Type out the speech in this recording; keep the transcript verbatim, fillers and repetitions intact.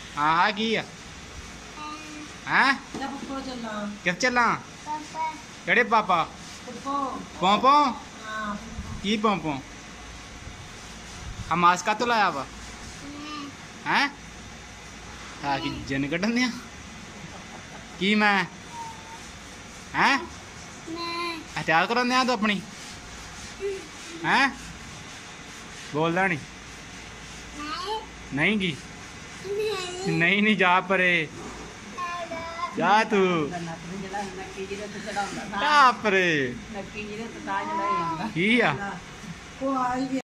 हाँ हाँ की आ हैं कित चला केड़े पापा पोंपो की पोंपो हम मास्क का तो लाया वा हैं आ की जन कढ़न दिया की मैं हैं हथियार कर दिया तो अपनी हैं बोलदा नहीं नहीं की नहीं नहीं जा परे जा तू जा परे की आ